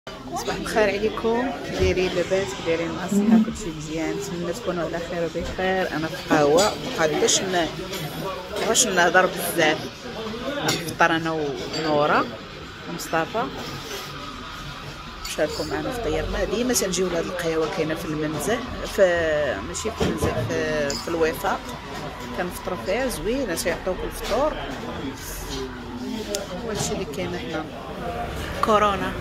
صباح الخير عليكم، كدايرين لاباس؟ كدايرين مع الصحه؟ كلشي مزيان؟ نتمنى تكونوا على خير وبخير. انا في قهوه مبقيتش نهضر بزاف. نفطر انا ونورا ومصطفى، شاركوا معنا فطيرنا. ديما تنجيو لهاد القهوه، كاينه في المنزه، ماشي في المنزه، في الوفاق كنفطروا فيها، زوينه، تيعطيوك الفطور. هادشي اللي كاين هنا. كورونا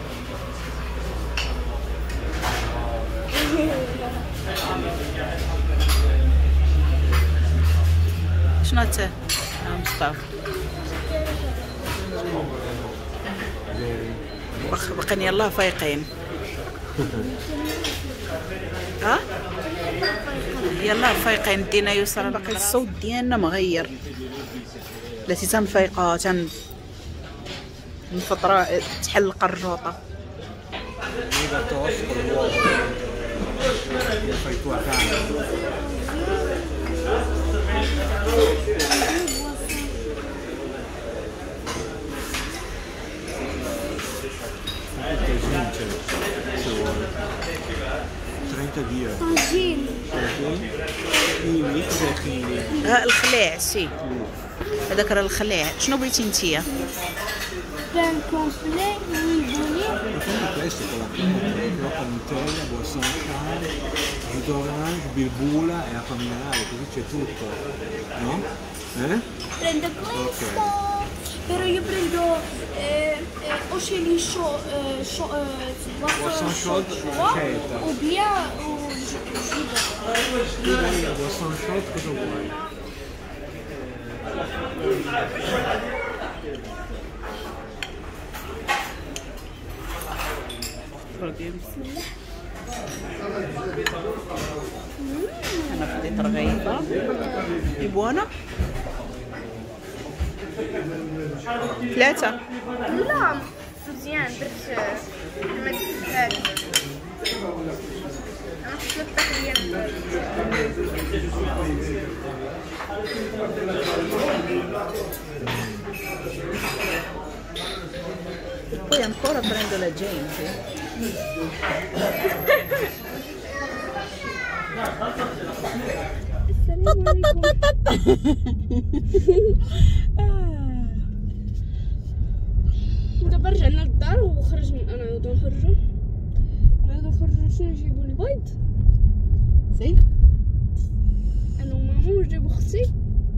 شنو انت مصطفى؟ باقيين يلاه فايقين. ها يلاه فايقين. دينا يسرى باقي الصوت ديالنا مغير. بلاتي تنفايقه من فتره تحل القرجوطه. الخلاع سي هذاك راه الخلاع. شنو بغيتي نتيا؟ بان كومبلي ويبوني questo con la crocca Nutella, boisson calda, jus d'orange, bilbula e acqua minerale, così c'è tutto, no? prendo questo, però io prendo o scegli boisson chaude scelta. o via o Tu dai la boisson chaude, cosa vuoi? انا بديت رغيفه يبوانا 3. لا مزيان درت ما درتهاش انا حطيت تقريبا. Poi ancora prendo la gente. دابا رجعنا للدار وخرج من انا غادي نخرجوا. شنو نجيبوا؟ البيض سي انا وماما ونجيبوا اختي.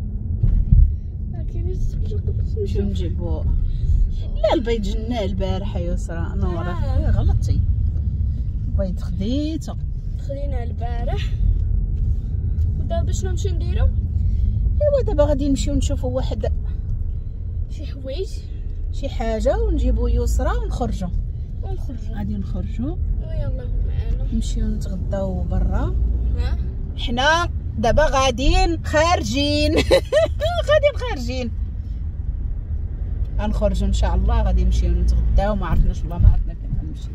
لكن شنو نجيبو؟ لا البيض جناه البارحه يسرى. نورا غلطتي، البيض خديته خديناه البارح. ودابا شنو نمشيو نديرو؟ ايوا دابا غادي نمشيو نشوفوا واحد شي حوايج شي حاجه ونجيبو يسرى ونخرجوا. غادي نخرجوا يلا معانا نمشيو نتغداو برا. ها حنا دابا غاديين خارجين. خارجين غنخرجوا ان شاء الله. غادي نمشيو نتغداو. ما عرفناش والله، ما عرفنا فين غنمشيو.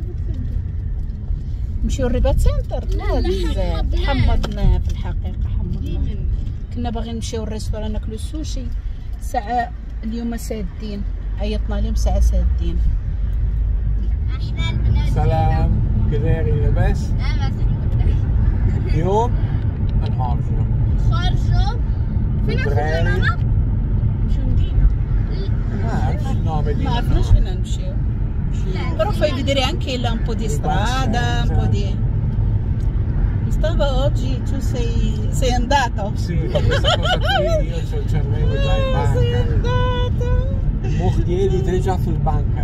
نمشيو الريبات سنتر. لا بزاف حمضنا في الحقيقه، حمضنا. كنا باغيين نمشيو الريستوران ناكلو السوشي، ساعه اليوم سادين، عيطنا لهم ساعه سادين. سلام، كدايرين لاباس؟ اليوم نخرجوا. فين خرجنا؟ ما عرفناش فين نمشيو. però fai vedere anche un po' di strada, un po' di... Stava oggi tu sei andato? Sì, per questa cosa qui io c'ho il cervello già in banca. Sei andato? Mordieli te già sul banca.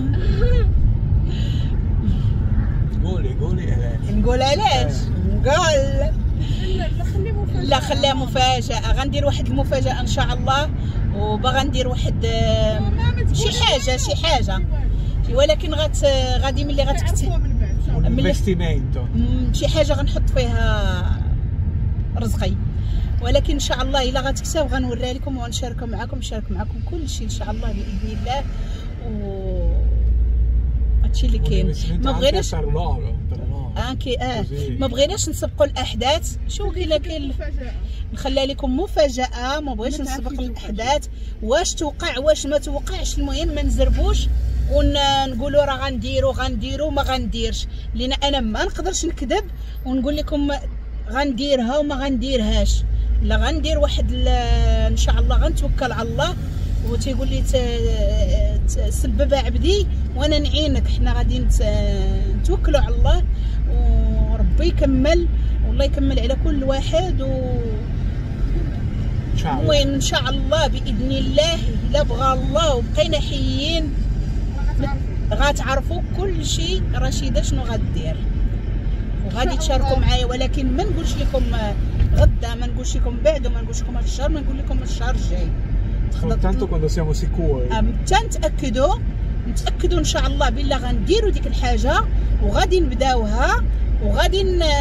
قولي نقول علاش؟ نقول لا خليها مفاجأة. غندير واحد المفاجأة ان شاء الله، وباغا ندير واحد شي حاجة ولكن غادي ملي غتكتب شي حاجة غنحط فيها رزقي، ولكن ان شاء الله الا غتكتب غنوريها لكم ونشاركها معكم، نشارك معكم كل شيء ان شاء الله باذن الله. هادشي اللي كاين. ما بغيناش ما بغيناش نسبقوا الاحداث. شو كاين نخليها لكم مفاجاه. ما بغيتش نسبق الاحداث، واش توقع واش ما توقعش. المهم ما نزربوش ونقولوا راه غنديروا ما غنديرش، لان انا ما نقدرش نكذب ونقول لكم غنديرها وما غنديرهاش. لا غندير واحد ان شاء الله، غنتوكل على الله وتيقول لي تسبب عبدي وانا نعينك. حنا غادي نتوكلوا على الله وربي يكمل، والله يكمل على كل واحد. وين ان شاء الله باذن الله الا بغى الله وبقينا حيين غتعرفوا كل شيء رشيده شنو غدير وغادي تشاركوا معايا. ولكن ما نقولش لكم غدا، ما نقولش لكم بعد، وما نقولش لكم هذا الشهر، ما نقول لكم الشهر الجاي. Tanto quando siamo sicuri. نتاكدوا ان شاء الله بالله غنديروا ديك الحاجه وغادي نبداوها وغادي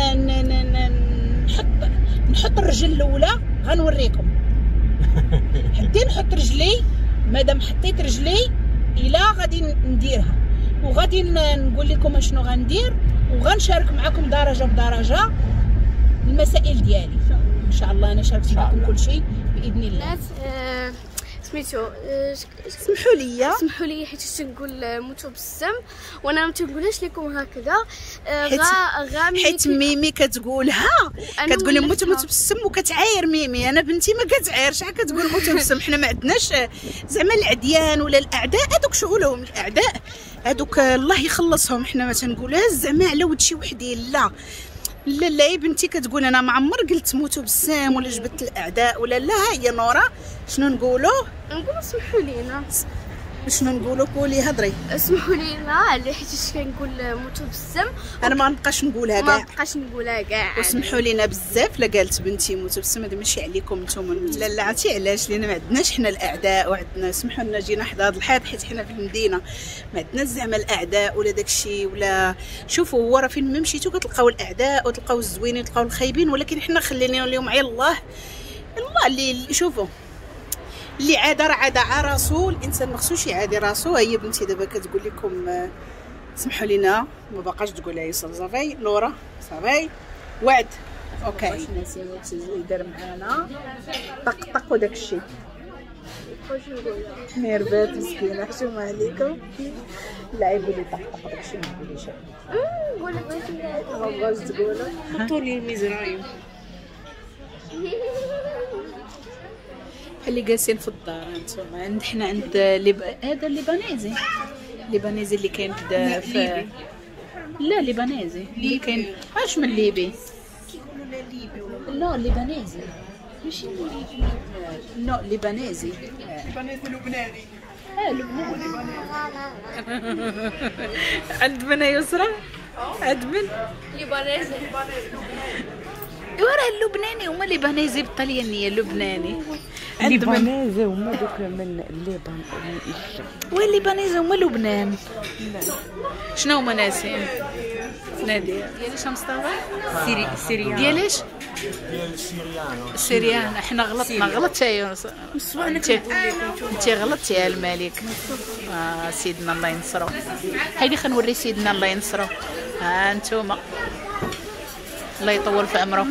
نحط الرجل الاولى. غنوريكم حتى نحط رجلي، مادام حطيت رجلي الى غادي نديرها وغادي نقول لكم شنو غندير وغنشارك معكم درجه بدرجه المسائل ديالي ان شاء الله. انا شاركت معكم كل شيء باذن الله. سميتو سمحوا لي حيت تنقول موتو بالسم وانا ما تنقولهاش لكم هكذا. حيت ميمي كتقولها، كتقول لي موتو بالسم وكتعاير ميمي. انا بنتي ما كتعايرش، شحال كتقول موتو بالسم. حنا ما عندناش زعما العديان ولا الاعداء، هذوك شغلهم الاعداء هذوك الله يخلصهم. حنا ما تنقولهاش زعما على ود شي وحدين، لا لا لا يا بنتي. كتقول انا ما عمر قلت موتو بالسام ولا جبت الاعداء ولا لا. هي نورا شنو نقولوا سمحوا لينا. شنو نقولوا؟ قولي هضري. سمحوا لينا على حيت كنقول موتو بالسم. انا ما نبقاش نقولها كاع، وسمحوا لينا بزاف. لا قالت بنتي موتو بالسم هذا ماشي عليكم نتوما، لا لا. عرفتي علاش؟ لان ما عندناش حنا الاعداء وعندنا، سمحوا لنا جينا حدا هذا الحيط حيت حنا في المدينه ما عندناش زعما الاعداء ولا داكشي ولا. شوفوا هو راه فين ما مشيتو كتلقاو الاعداء وتلقاو الزوينين وتلقاو الخايبين، ولكن حنا خلينا اليوم على الله اللي شوفوا اللي عاد راه عاد راسو. الانسان ما خصوش يعادي راسو. هي بنتي دابا كتقول لكم سمحوا لينا، ما باقاش تقولها يسر. صافي لورا صافي وعد اوكي. نسيو يدير معانا طق وداك الشيء ميرفات مسكينه. حشومه عليكم. لا يقول لي طق داك الشيء، ما تقوليش قول لك ما بغاش تقولوا. حطوا لي المزرايم اللي جالسين في الدار انتم. حنا عند هذا الليبانيزي اللي كاين في لا ليبانيزي اللي كاين اش من ليبي. لا ليبانيزي ماشي ليبي، لا ليبانيزي لبناني. لبناني. عند بنا يسرى عند من ليبانيزي. وراه اللبناني هما ليبانيزي بالطليانيه. اللبناني ليبانيزي هما دوك من الليبان. والليبانيزي هما لبنان. شنو هما ناسين؟ ناديه دياليش مصطفى سيريان دياليش سيريانو. احنا غلطنا غلط يا انت غلطتي يا الملك. سيدنا الله ينصرو. هايدي خنوري سيدنا الله ينصرو. ها انتوما الله يطول في عمره.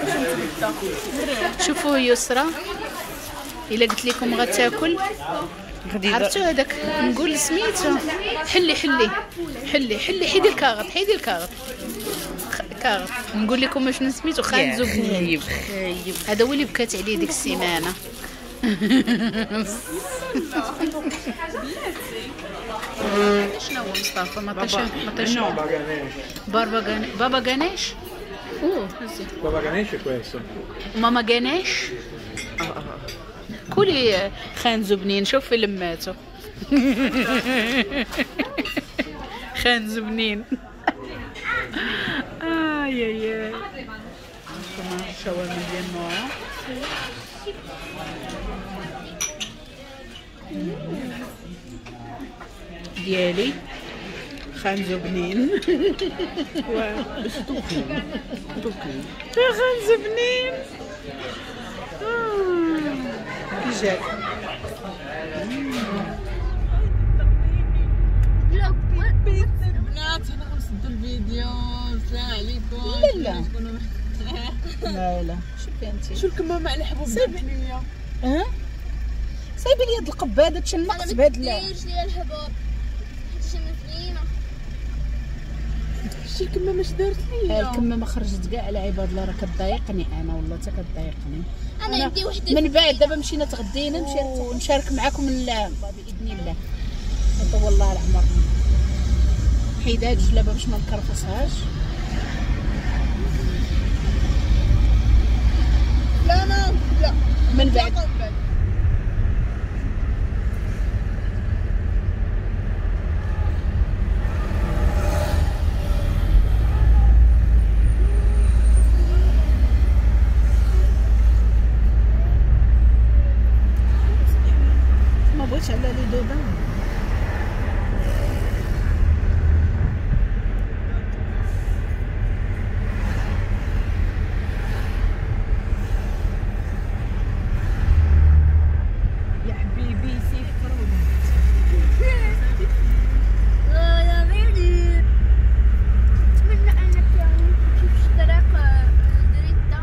شوفوا يسرى الا قلت لكم غتاكل عرفتوا هذاك نقول سميتو حلي حيدي الكاغط كاغط. نقول لكم شنو سميتو؟ خانزو بنين. هذا هو اللي بكات عليه ديك السيمانه. شنو هو مصطفى؟ ما طيش بابا غانيش. Baba Ganesh è questo. ماما غانيش. كولي خانزو بنين. شوف فيلم ماتو. خانزو بنين. يا شاورما ديال نورا. ديالي خانزو بنين. خانزو بنين. كي جاك؟ البنات حنا غنسدو الفيديو. السلام عليكم. لا شوفي انت شو الكمامه على حبوب الدنيا. سايبه لي هاد القباده تشنقت بهاد ديال الحبوب. انا زوينه. شي الكمامه مش دارت ليا. الكمامه خرجت كاع على عباد الله، راه كتضايقني انا والله حتى كتضايقني. انا عندي وحده من بعد دابا مشينا تغدينا نشارك معكم اللعب باذن الله. يطول الله العمر. حيد هاد الجلابه باش ما نكرفصهاش. لا من بعد ما بغيتش على لي دوبا. يا حبيبي سيف فرودة. يا بيبي اتمنى انك تشوف اشتراك دريتا.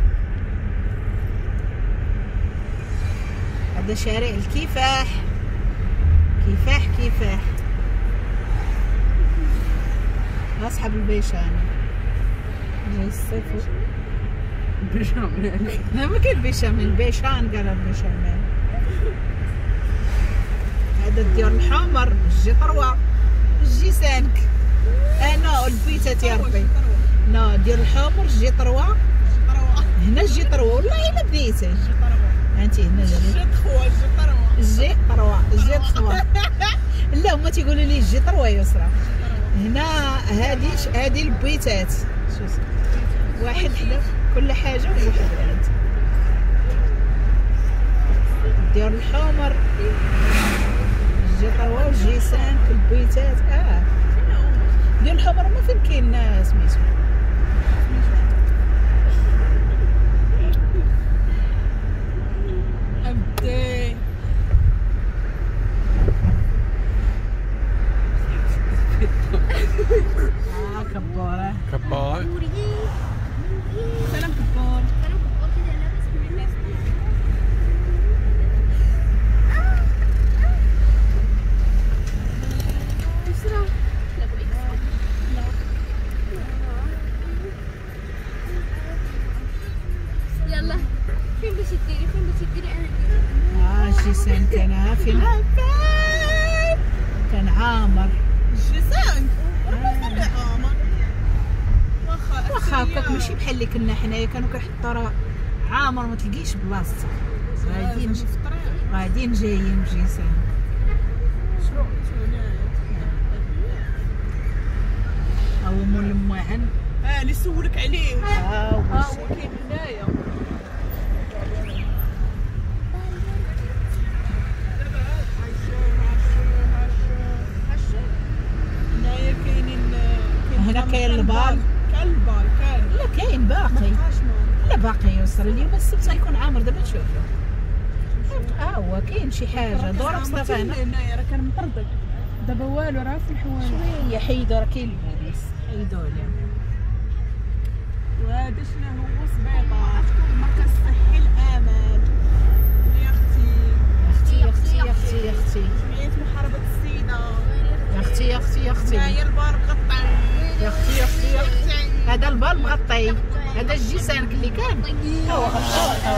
هذا شارع الكفاح. كفاح اصحاب البيشان جاي الصيف. بيجامل. لا ما كاين بيشامل، البيشان قال البيشامل. هذا ديال الحمر جي 3 جي 5. انا البيتات يا ربي. لا ديال الحمر جي 3 هنا جي 3 والله الا بديتي انت هنا جي 3 لا هما تيقولوا لي جي 3 يسرى. هنا هادي البيتات واحد حدا كل حاجه وواحد بعد. ديال الحمر جي 3 وجي 5 البيتات. ديال الحمر ما فين كاين ناس سميتو أبدي. كبارة كبار. سلام كبار. يلا فين باش تديري انا ندير. جي 5 كان فين كان عامر. جي 5 عامر. واخا هكاك ماشي بحال اللي كنا حنايا كانوا كيحطوا راه عامر ما تلقيش بلاصتك. غاديين جايين بجي 5. هو مول المعن. اللي سولك عليه. هو هو كاين هنايا. هنايا كاينين. هنا كاين البال. كاين البال كاين. لا كاين باقي. لا باقي يوصل اليوم السبت غيكون عامر دابا تشوفوا. هو كاين شي حاجه دورك صافي هنا. هنايا راه كان مطردق. دابا والو راه في الحوانت. شويه حيدوا راه كاين البوليس حيدوا لهم. وهذا شنو هو سبيطار المركز الصحي الامل. يا اختي جمعيه محاربه السيده. يا اختي هنايا البار مغطى. يا اختي هذا البال مغطي. هذا الجي 5 اللي كان هو غطى.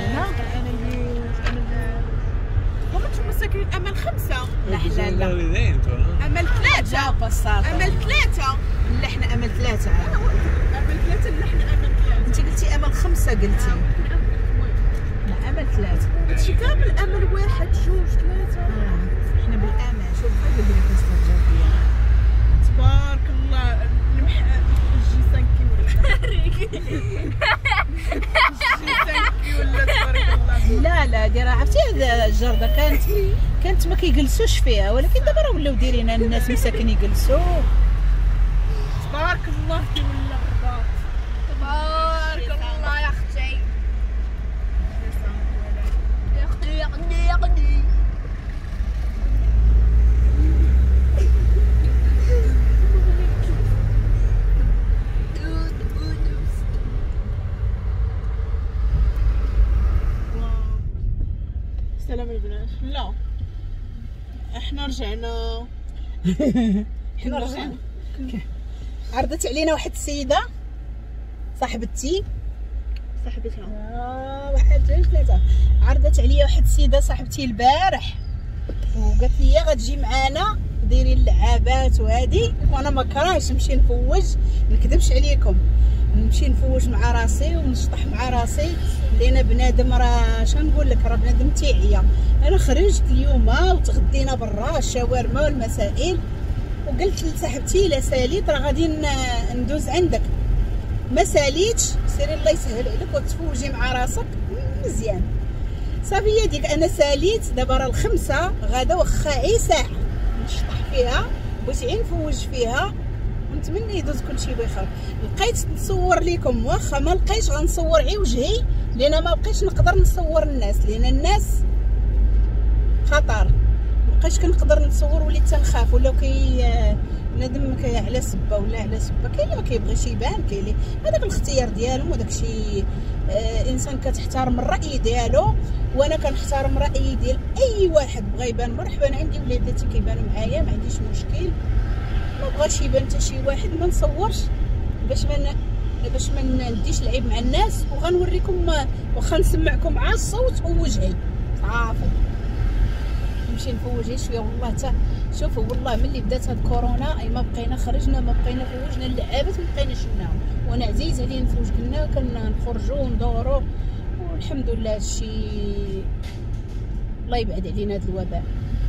هما نتوما ساكنين امل 5. لا حنا لا امل 3. امل 3. لا حنا امل 3. امل 3 لا حنا امل 3. انت قلتي امل 5 قلتي. لا امل 3. هادشي كامل امل 1 2 3. حنا بالامل. شوف هذا اللي كنسترجع فيها. تبارك الله. الجي 5 ولا تبارك الله. لا دي راه عرفتي هذا الجرده كانت ما كيجلسوش فيها، ولكن دابا راه ولاو دايرين الناس مساكن يجلسوا. تبارك الله كي ولا الرباط. تبارك الله يا اختي. يا اختي سلام البنات. لا احنا رجعنا حنا رجعنا. عرضت علينا واحد السيده صاحبتي واحد جوج ثلاثه. عرضت عليا واحد السيده صاحبتي البارح وقالت لي غتجي معانا ديري اللعابات وهادي، وانا ما كرهش نمشي نفوج، نكذبش عليكم نمشي نفوج مع راسي ونشطح مع راسي، لان بنادم راه شنقول لك راه بنادم تيعيا. انا خرجت اليوم وتغدينا برا الشاورما والمسائل، وقلت لصاحبتي لا ساليت راه غادي ندوز عندك، ما ساليتش سيري الله يسهل عليك وتفوجي مع راسك مزيان. صافي ديك انا ساليت دابا راه الخمسه غدا واخا عي ساعه نشطح فيها بغيت غير نفوج فيها ونتمنى يدوز كلشي بخير. لقيت نصور لكم واخا ما لقيتش غنصور غير وجهي، لان ما بقيتش نقدر نصور الناس، لان الناس خطر، مبقيتش كنقدر نصور وليت تنخاف، ولا بنادم على سبه ولا على سبه، كاين اللي ما كيبغيش يبان، كاين اللي هذاك الاختيار ديالهم وداكشي. انسان كتحترم الراي ديالو، وانا كنحترم الراي ديال اي واحد بغى يبان مرحبا. عندي وليداتي كيبانوا معايا ما عنديش مشكل، ما بغاش يبان حتى شي واحد ما نصورش باش ما نديش العيب مع الناس، وغنوريكم واخا نسمعكم مع الصوت ووجهي صافي نمشي نفوج شويه. والله حتى شوفوا والله ملي بدات هاد كورونا اي ما بقينا خرجنا، ما بقينا فوجنا اللعابات، ما بقيناش شفناهم، وانا عزيز عليا نفوج. كنا نخرجوا وندوروا والحمد لله هادشي الله يبعد علينا هاد الوباء.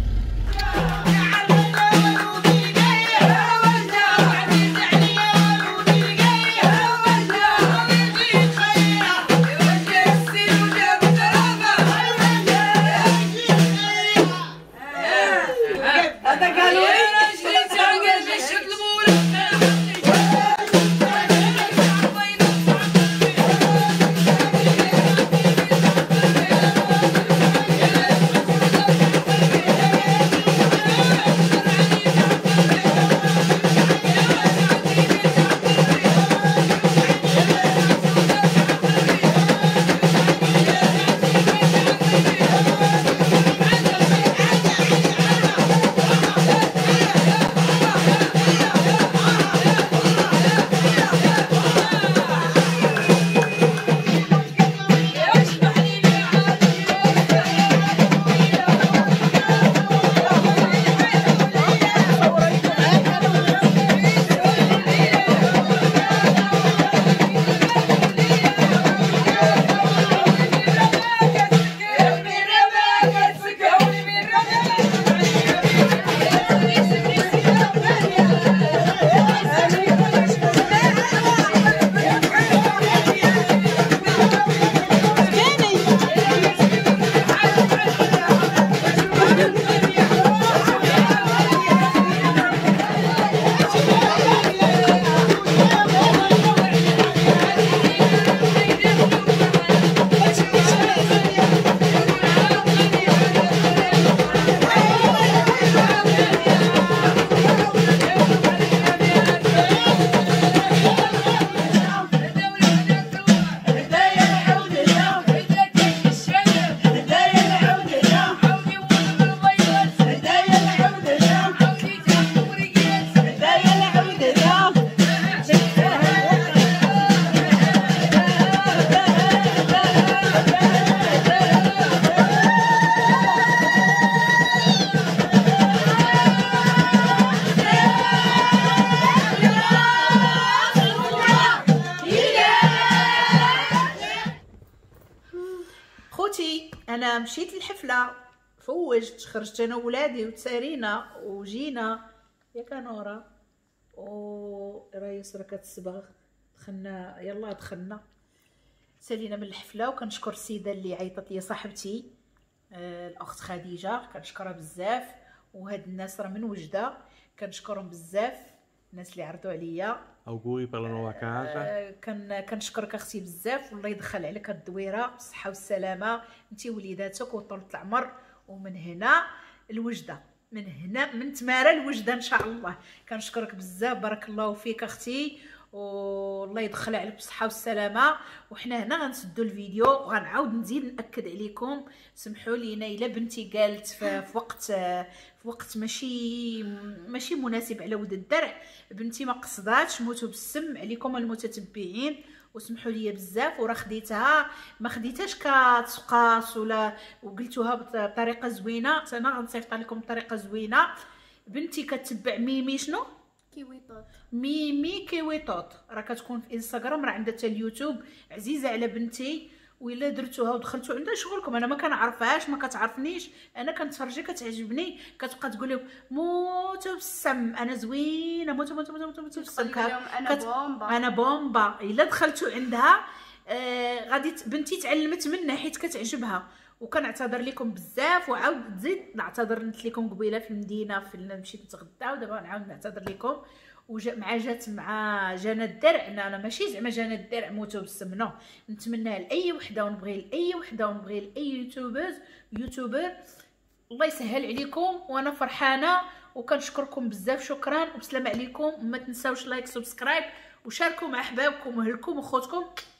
انا مشيت للحفله فوجت، خرجت انا وولادي وتسارينا وجينا ياك نورا وراه يسرا كتسبغ، دخلنا يلا دخلنا سالينا من الحفله. وكنشكر السيده اللي عيطت لي صاحبتي الاخت خديجه، كنشكرها بزاف. وهاد الناس راه من وجده كنشكرهم بزاف، الناس اللي عرضوا عليا. auguri per la nuova casa. كنشكرك اختي بزاف، والله يدخل عليك هاد الدويره بالصحه والسلامه انت ووليداتك وطولة العمر. ومن هنا الوجده، من هنا من تماره الوجده ان شاء الله. كنشكرك بزاف، بارك الله فيك اختي، والله يدخل عليك بالصحه والسلامه. وحنا هنا غنسدوا الفيديو وغنعاود نزيد ناكد عليكم. سمحوا لينا الا بنتي قالت في في وقت ماشي مناسب على ود الدرع. بنتي ما قصداتش موتوا بالسم عليكم المتتبعين، وسمحوا لي بزاف. وراه خديتها ما خديتهاش كتسقاس ولا، وقلتوها بطريقه زوينه. انا غنصيفط لكم بطريقه زوينه. بنتي كتبع ميمي شنو كيويطوط، ميمي كيويطوط، راه كتكون في انستغرام، راه عندها حتى اليوتيوب، عزيزه على بنتي. وإلا درتوها ودخلتوا عندها شغلكم، انا ما كنعرفهاش ما كتعرفنيش، انا كنتفرجي كتعجبني، كتبقى تقول لهم موتوا بالسم انا زوينه، موتوا بالسم، انا بومبا. الا دخلتوا عندها غادي بنتي تعلمت منها حيت كتعجبها. وكنعتذر لكم بزاف، وعاود تزيد نعتذر. نت لكم قبيله في المدينه مشيت نتغدى، ودابا نعاود نعتذر لكم. جات مع جانا الدرع، انا ماشي زعما جانا الدرع موتوا بالسم، نو. نتمنى لاي وحده ونبغي لاي وحده ونبغي لاي يوتيوبر الله يسهل عليكم، وانا فرحانه وكنشكركم بزاف. شكرا وبسلام عليكم. وما تنساوش لايك سبسكرايب وشاركوا مع احبابكم واهلكم وخوتكم.